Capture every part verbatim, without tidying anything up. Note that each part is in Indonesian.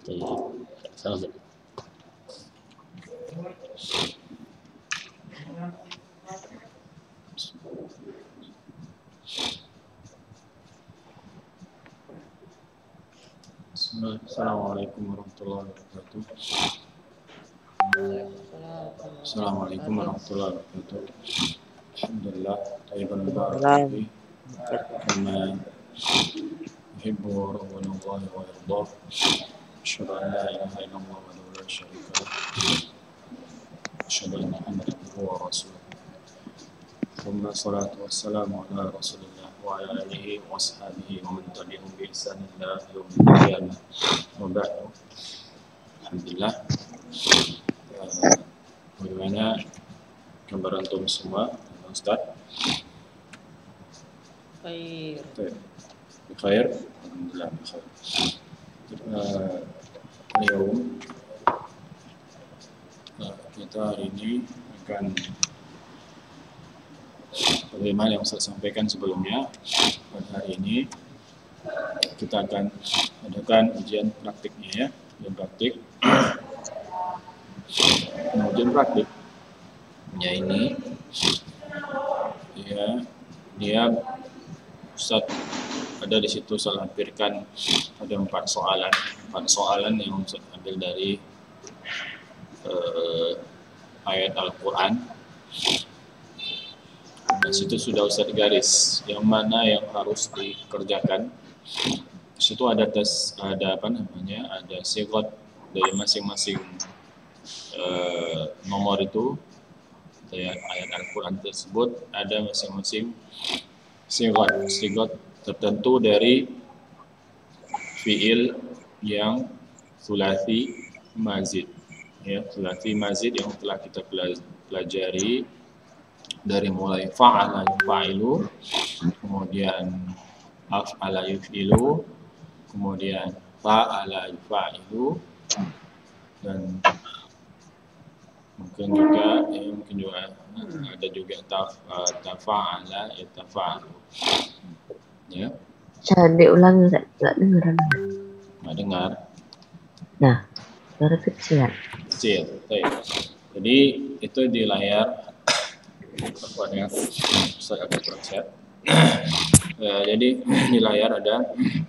طيب تفضل. Assalamualaikum warahmatullahi wabarakatuh. Assalamualaikum warahmatullahi wabarakatuh. Alhamdulillah, tayyiban mubarakan fihi. Kama yuhibbu rabbuna wa yardah. Asyhadu an la ilaha illallah wa la syarika lah. Asyhadu anna Muhammadan abduhu wa rasuluh. Thumma salatu wassalamu ala Rasulillah wa ala alihi wa ashabihi wa man tabi'ahum bi ihsan ila yaumil qiyamah. Wa ba'du. Alhamdulillah. Uh, bagaimana kabar antum semua, Ustaz? Khair. Khair. Alhamdulillah khair. Uh, Leum, uh, kita hari ini akan bagaimana yang saya sampaikan sebelumnya. Pada hari ini kita akan adakan ujian praktiknya ya, ujian praktik. Nah, ujian praktiknya ini ya, dia Ustaz ada di situ saya lampirkan ada empat soalan, empat soalan yang Ustaz ambil dari uh, ayat Al-Quran. Di situ sudah Ustaz garis yang mana yang harus dikerjakan. Di situ ada tes, ada apa namanya, ada sigot dari masing-masing uh, nomor itu, ayat, ayat Al-Quran tersebut ada masing-masing sigot, sigot tertentu dari fiil yang sulasi mazid ya, sulasi mazid yang telah kita pelajari dari mulai fa'ala yufa'ilu, kemudian af'ala yuf'ilu, kemudian fa'ala yufa'ilu, dan mungkin juga eh, mungkin juga ada juga taf, uh, tafa'ala yatafa'alu ya. Saya diulangi, nggak dengar. Nggak dengar. Nah, suara kecil. Kecil. Baik. Jadi itu di layar apa ya? Saya akan proses. Ya, jadi di layar ada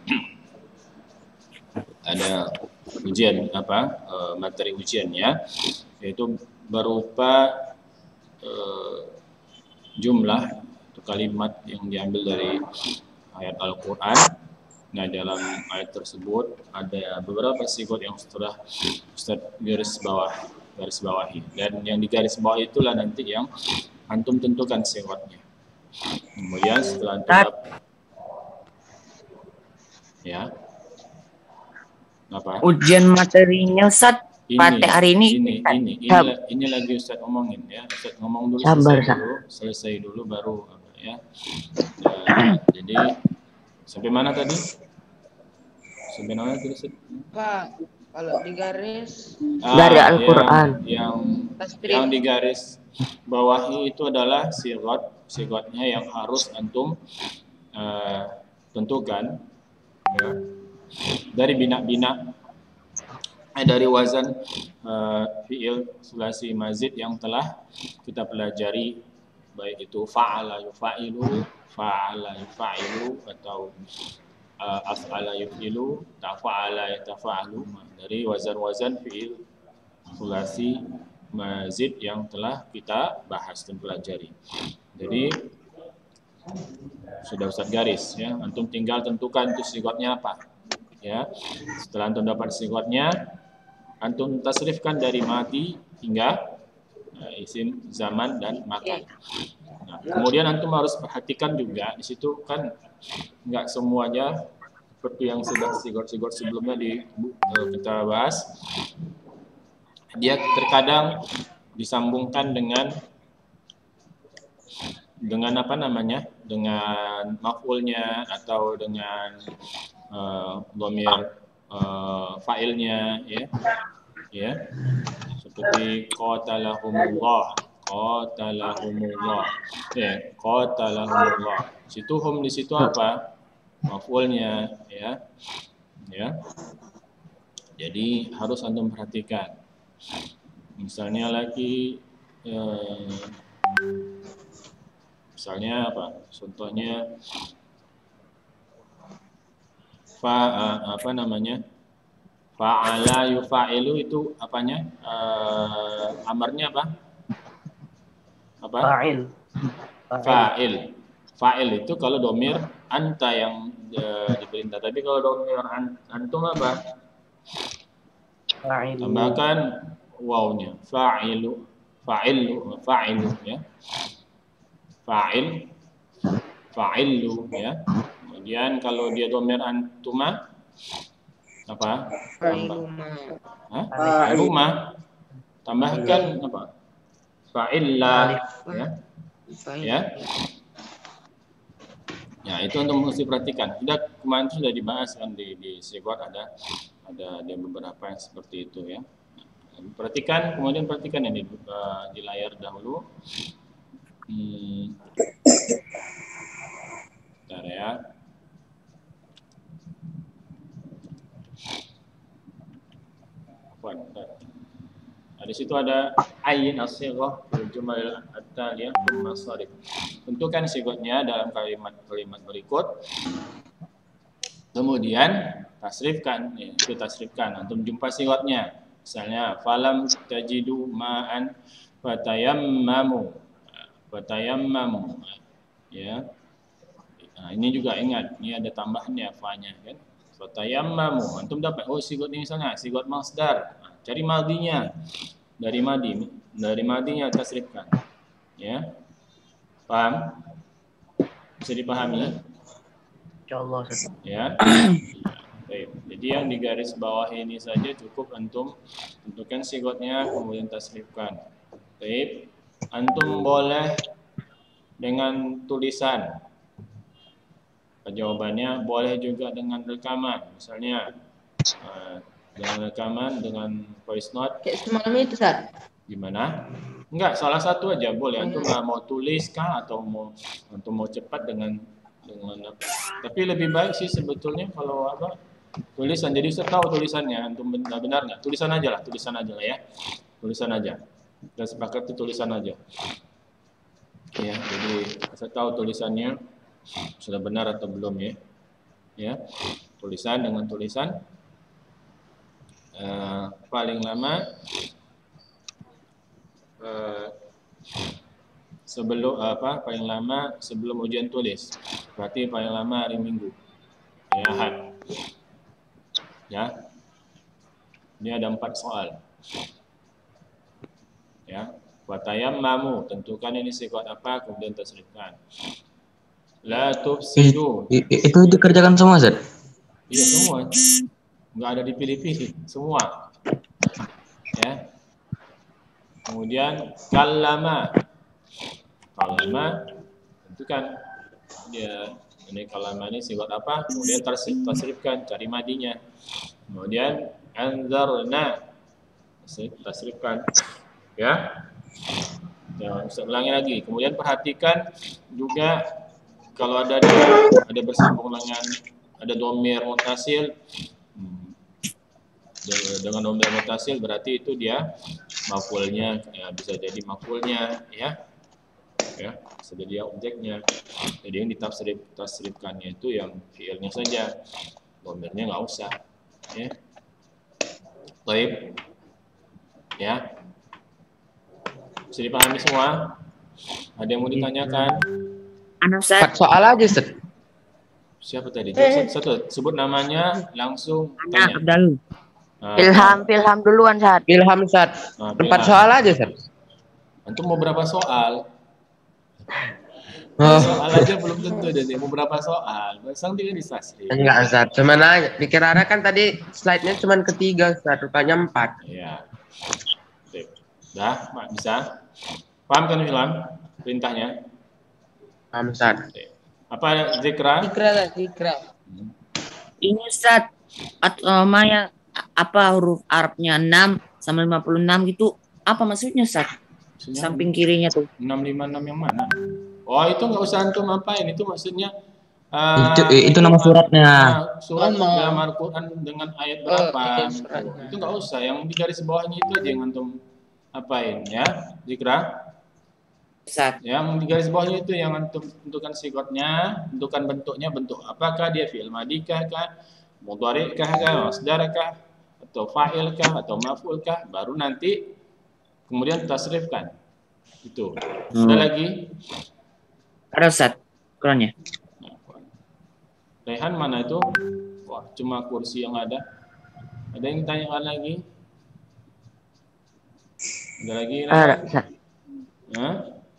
ada ujian apa? Uh, materi ujiannya yaitu berupa uh, jumlah atau kalimat yang diambil dari ayat Al-Quran. Nah, dalam ayat tersebut ada beberapa sigot yang sudah Ustaz garis bawah, garis bawahi. Dan yang di garis bawah itulah nanti yang antum tentukan sigotnya. Kemudian setelah antum dapat, ya, apa? Ujian materinya Ustaz pada hari ini. Ini, ini, ini, ini, ini lagi Ustaz ngomongin ya. Ustaz ngomong dulu, Sabar, selesai dulu, selesai dulu baru apa ya. Uh, jadi sampai mana tadi? Sampai mana tadi? Pak, kalau di garis ah, dari Al-Quran yang yang, yang di garis bawahi itu adalah sigot, sigotnya yang harus antum uh, tentukan ya. Dari bina-bina eh, dari wazan uh, fiil sulasi mazid yang telah kita pelajari, baik itu fa'ala yufa'ilu, fa'ala yufa'ilu, atau uh, af'ala yufilu, tafa'ala yatafa'alu, dari wazan-wazan fiil sulasi mazid yang telah kita bahas dan pelajari. Jadi sudah Ustaz garis ya, antum tinggal tentukan itu sigotnya apa ya. Setelah antum dapat sigotnya, antum tasrifkan dari mati hingga uh, isim zaman dan makan. Nah, kemudian antum harus perhatikan juga di situ kan nggak semuanya seperti yang sudah sigot-sigot sebelumnya di uh, kita bahas. Dia terkadang disambungkan dengan dengan apa namanya, dengan maf'ulnya atau dengan uh, dhamir uh, fa'ilnya ya. Ya. Seperti qatalahumullah, qatalahumullah. Ya, qatalahumullah. Situ hum di situ apa? Maf'ulnya ya. Ya. Jadi harus antum perhatikan. Misalnya lagi eh, misalnya apa? Contohnya fa uh, apa namanya? Fa'ala yufa'ilu itu apanya? Uh, amarnya apa? Apa? Fa'il. Fa'il. Fa'il itu kalau domir anta yang uh, diperintah. Tapi kalau domir an, antum apa? Fa'il. Tambahkan wawnya. Fa'ilu. Fa'ilu. Fa'ilu ya. Fa'il. Fa'ilu ya. Kemudian kalau dia domir antuma apa? Fa'iluma. Fa'iluma. Tambahkan apa? Fa'illa ya. Ya. Ya, itu untuk mesti perhatikan. Sudah kemarin sudah dibahas kan di di Sigot ada ada ada beberapa yang seperti itu ya. Nah, perhatikan, kemudian perhatikan ini uh, di layar dahulu. Hmm. Bentar ya. Nah, di situ ada ayin as-sighah bil jumal at-taliyah bil masarif. Tentukan sigotnya dalam kalimat-kalimat berikut. Kemudian tasrifkan, ya, itu tasrifkan. Antum jumpa sigotnya. Misalnya falam tajidu ma'an fatayammamu. Fatayammamu. Ya. Nah, ini juga ingat, ini ada tambahannya fa-nya kan. Fatayammamu. Antum dapat oh sigot ini misalnya sigot masdar. Nah, cari madinya. Dari madi, dari madinya tasrifkan. Ya. Paham? Bisa dipahami? Insyaallah. Ya. Baik. Jadi yang di garis bawah ini saja cukup antum tentukan sigotnya kemudian tasrifkan. Baik. Antum boleh dengan tulisan. Jawabannya boleh juga dengan rekaman. Misalnya uh, dengan rekaman, dengan voice note. Kayak semalam itu, Ustaz. Gimana? Enggak, salah satu aja boleh. Antum nggak mau tulis kah atau mau antum mau cepat dengan dengan apa? Tapi lebih baik sih sebetulnya kalau apa? Tulisan. Jadi saya tahu tulisannya. Antum benar benar nggak? Tulisan aja lah, tulisan aja lah ya. Tulisan aja. Kita sepakat itu tulisan aja. Ya, jadi saya tahu tulisannya sudah benar atau belum ya. Ya. Tulisan dengan tulisan. Uh, paling lama uh, sebelum apa paling lama sebelum ujian tulis, berarti paling lama hari Minggu ya, Ahad ya. Ini ada empat soal ya. Watayammamu, tentukan ini sigot apa kemudian tasrifkan. La tufsidu, itu dikerjakan semua, Zat? Iya semua. Nggak ada dipilih-pilih, semua. Ya. Kemudian kalama. Kalama tentukan dia ini kalama ini sigot apa? Kemudian tasrifkan, cari madinya. Kemudian anzarna tasrifkan. Ya. Ya, saya ulangi lagi. Kemudian perhatikan juga kalau ada ada bersambung dengan ada domir mutasil. Dengan domir mutasil berarti itu dia maf'ulnya ya, bisa jadi maf'ulnya ya. Ya, bisa jadi objeknya. Jadi yang ditafsir tasrifkannya itu yang fiilnya saja. Domirnya enggak usah. Ya. Baik. Ya. Bisa dipahami semua? Ada yang mau ditanyakan? Anu, Ustaz. Soal aja, Ustaz. Siapa tadi? Satu, satu sebut namanya langsung tanya. Abdul. Nah, Ilham, Ilham duluan, Ustaz. Ilham, Ustaz. nah, Empat Ilham. soal aja, Ustaz. Antum mau berapa soal? Oh. Soal aja belum tentu deh. Mau berapa soal? Pasang tiga di tasrif. Enggak, Ustaz. Cuman aja. Dikira kan tadi slide-nya cuman ketiga, Ustaz. Rupanya empat. Iya. Sip. Dah, Mak, bisa? Paham kan Ilham perintahnya? Paham, Ustaz. Sip. Apa zikra? Zikra lah, zikra. Hmm. Ini, Ustaz. Atau Maya apa huruf Arabnya enam sama lima puluh enam gitu. Apa maksudnya, Ustaz? Maksudnya Samping kirinya tuh. enam lima enam yang mana? Oh, itu nggak usah antum apain. Itu maksudnya Uh, Itu, itu nama suratnya. Nah, surat Nama. dalam Al-Quran dengan ayat Oh, berapa? ini gitu. suratnya. Itu nggak usah. Yang di garis bawahnya itu aja yang antum apain ya, Zikra. Ustaz. Yang di garis bawahnya itu yang antum tentukan sigotnya, tentukan bentuknya, bentuk apakah dia fi'il madikah kah, mudhari'kah kah, masdarkah, atau fa'ilkah, atau maf'ulkah, baru nanti kemudian tasrifkan. Itu. Ada Hmm. lagi? Ada Ustaz, Qurannya. Rehan mana itu? Wah, cuma kursi yang ada. Ada yang tanyakan lagi? Ada lagi? Ada, Rehan? Ustaz. Hah?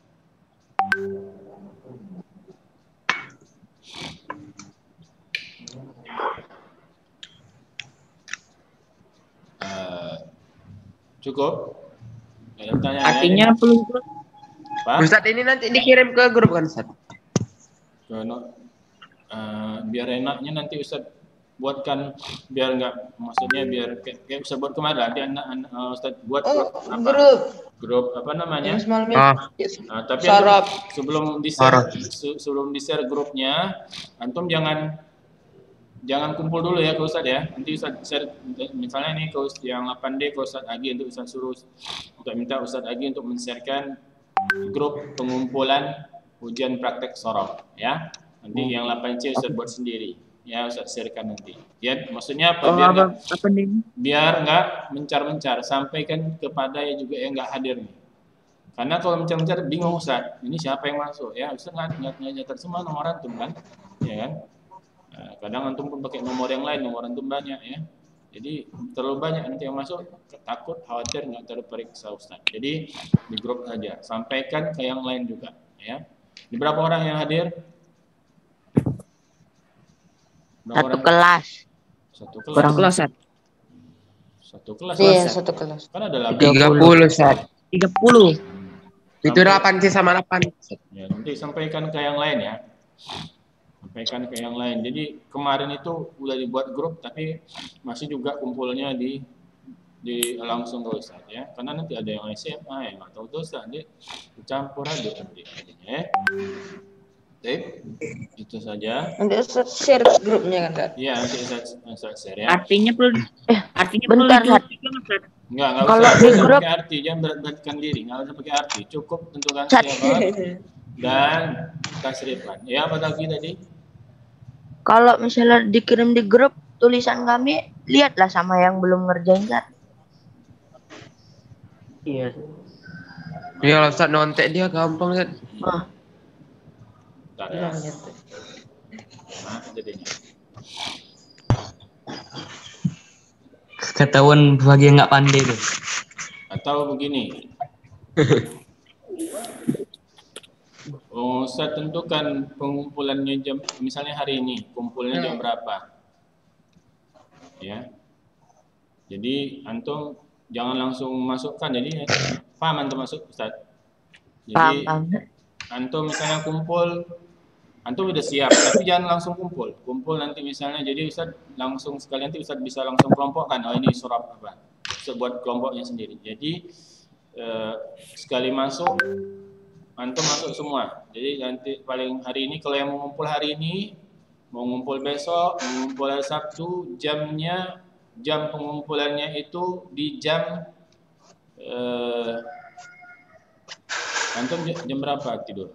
Uh, cukup? Ada pertanyaan Artinya lain? perlu Apa? Ustaz ini nanti dikirim ke grup kan Ustaz? Karena uh, biar enaknya nanti Ustaz buatkan, biar enggak, maksudnya biar kayak, kayak Ustaz buat kemarin nanti anak, anak uh, Ustaz buat grup Oh, apa? grup. Grup apa namanya? Yang semalam Ah. Nah, tapi Sarap. antum sebelum di share se- sebelum di share grupnya, antum jangan jangan kumpul dulu ya ke Ustaz ya. Nanti Ustaz share misalnya nih ke Ustaz yang delapan D ke Ustaz Agi, untuk Ustaz suruh untuk minta Ustaz Agi untuk men-sharekan grup pengumpulan ujian praktek sorab ya. Nanti yang delapan C Ustaz buat sendiri. Ya, Ustaz sharekan nanti. Ya, maksudnya apa? Oh, Biar apa, nggak apa nih? biar nggak mencar-mencar, sampaikan kepada yang juga yang nggak hadir nih. Karena kalau mencar-mencar bingung Ustaz, ini siapa yang masuk ya? Ustaz nggak nggak nyatat semua nomor antum kan, ya kan? Nah, kadang antum pun pakai nomor yang lain, nomor antum banyak ya. Jadi terlalu banyak nanti yang masuk, takut khawatir nggak terperiksa Ustaz. Jadi di grup aja, sampaikan ke yang lain juga ya. Di berapa orang yang hadir? Berapa Satu orang? kelas. Satu kelas. Satu kelas, Ustaz. Satu kelas. Iya, Ustaz. satu kelas. Kan ada delapan. tiga puluh Ustaz. tiga puluh. Itu delapan C sama delapan. Ya, nanti sampaikan ke yang lain ya. Sampaikan ke yang lain. Jadi kemarin itu udah dibuat grup, tapi masih juga kumpulnya di di langsung ke Ustaz ya. Karena nanti ada yang S M A yang nggak tahu tuh Ustaz, nanti dicampur aduk nanti adanya ya. Baik, itu saja. Nanti Ustaz share grupnya kan Ustaz? Iya, nanti Ustaz, Ustaz share ya. Artinya perlu Eh, artinya bentar, perlu Ustaz. dijawab, Ustaz. Enggak, enggak Kalau usah, di enggak usah grup- pakai arti, jangan berat-beratkan diri, enggak usah pakai arti. Cukup tentukan Ustaz. siapa dan tasrifan. Ya, apa lagi tadi? Kalau misalnya dikirim di grup tulisan kami, lihatlah sama yang belum ngerjain kan. Iya. Iya lah Ustaz, nontek dia gampang Ustaz. Ah, Bentar ya. Nah, jadinya. Ketahuan bagian nggak pandai tuh. Atau begini. Oh, saya tentukan pengumpulannya jam, misalnya hari ini, kumpulnya jam berapa? Ya. Jadi antum jangan langsung masukkan. Jadi paham antum masuk Ustaz? Jadi paham, paham. antum misalnya kumpul, antum udah siap, tapi jangan langsung kumpul. Kumpul nanti misalnya, jadi Ustaz langsung sekali nanti Ustaz bisa langsung kelompokkan. Oh ini surab apa? Ustaz buat kelompoknya sendiri. Jadi eh, sekali masuk, antum masuk semua. Jadi nanti paling hari ini kalau yang mau ngumpul hari ini, mau ngumpul besok, mau ngumpul hari Sabtu, jamnya, jam pengumpulannya itu di jam eh, antum jam berapa tidur?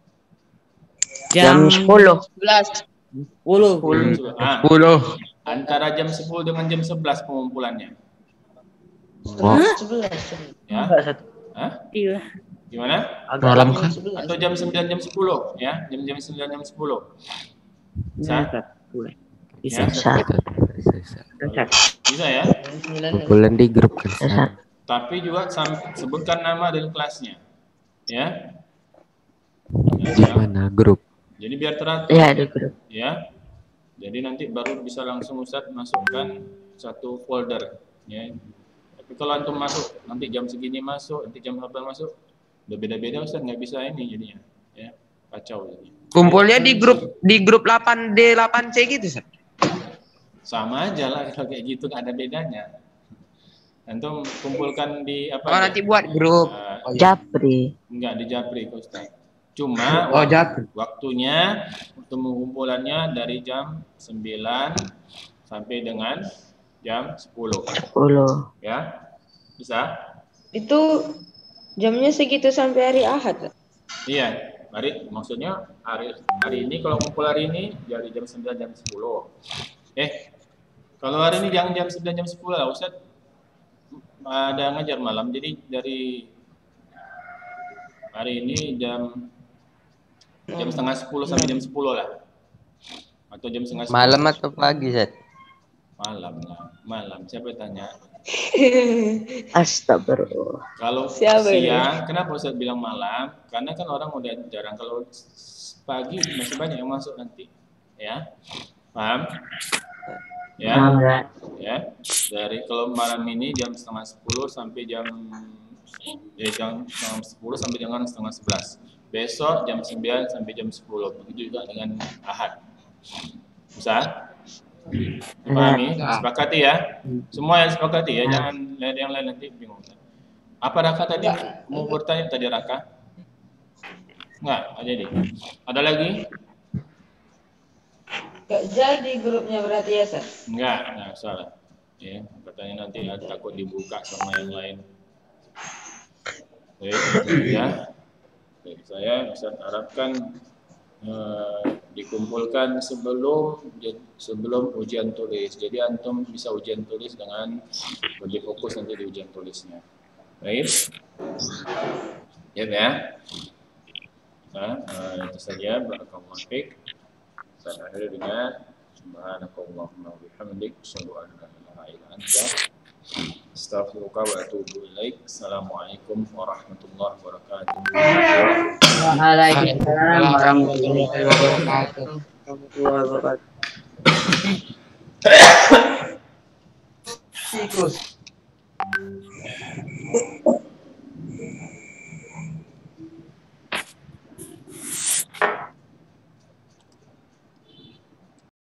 Jam sepuluh. sepuluh. Ah, sepuluh. antara jam sepuluh dengan jam sebelas pengumpulannya. Wah, Ya. Hah? Iya. Gimana? malam kan? Atau jam sembilan jam sepuluh ya? Jam jam sembilan jam sepuluh. Bisa, Ustaz. Boleh. Bisa. Ya. Bisa. Ustaz. Bisa ya? Kumpulan di grup kan. Bisa. Tapi juga sam- sebutkan nama dan kelasnya. Ya. Di Ya. mana grup? Jadi biar teratur. Ya, di grup. Ya. Jadi nanti baru bisa langsung Ustaz masukkan satu folder ya. Tapi kalau antum masuk nanti jam segini masuk, nanti jam berapa masuk, udah beda-beda Ustaz, nggak bisa ini jadinya ya. Kacau jadinya. Kumpulnya di grup di grup delapan D delapan C gitu Ustaz. Sama aja lah kalau kayak gitu, nggak ada bedanya. Antum kumpulkan di apa? Oh aja? nanti buat grup. Eh, Oh, iya. Japri. enggak di Japri Ustaz. Cuma Oh, jatuh. waktunya untuk pengumpulannya dari jam sembilan sampai dengan jam sepuluh. sepuluh. Ya. Bisa? Itu jamnya segitu sampai hari Ahad. Iya. Hari maksudnya hari hari ini kalau kumpul hari ini dari jam sembilan jam sepuluh. Eh, kalau hari ini jangan jam sembilan jam sepuluh lah, Ustaz. Ada ngajar malam. Jadi dari hari ini jam jam setengah sepuluh sampai jam sepuluh lah. Atau jam setengah sepuluh. Malam atau pagi, Zat? Malam lah. Malam. Siapa yang tanya? Astagfirullah. Kalau Siapa ini? siang, kenapa Ustaz bilang malam? Karena kan orang udah jarang. Kalau pagi masih banyak yang masuk nanti. Ya. Paham? Ya. Ya. Dari kalau malam ini jam setengah sepuluh sampai jam ya jam setengah sepuluh sampai dengan setengah sebelas. Besok jam sembilan sampai jam sepuluh. Begitu juga dengan Ahad. Bisa? Dipahami? Sepakati ya? Semua yang sepakati ya? Jangan yang lain nanti bingung. Apa Raka tadi? Mau bertanya tadi Raka? Enggak, jadi. Ada lagi? Gak jadi grupnya berarti ya, Sat? Enggak, enggak salah. Ya, katanya nanti ya, takut dibuka sama yang lain. Baik, ya. Baik, saya Ustaz harapkan eh, dikumpulkan sebelum sebelum ujian tulis. Jadi antum bisa ujian tulis dengan lebih fokus nanti di ujian tulisnya. Baik. Ya, ya. Nah, eh, itu saja barakallahu fiik. Saya akhiri dengan subhanakallahumma wa bihamdik asyhadu an la ilaha illa anta astaghfiruka wa atubu ilaik. Assalamualaikum warahmatullahi wabarakatuh. Waalaikumsalam warahmatullahi wabarakatuh. Tikus.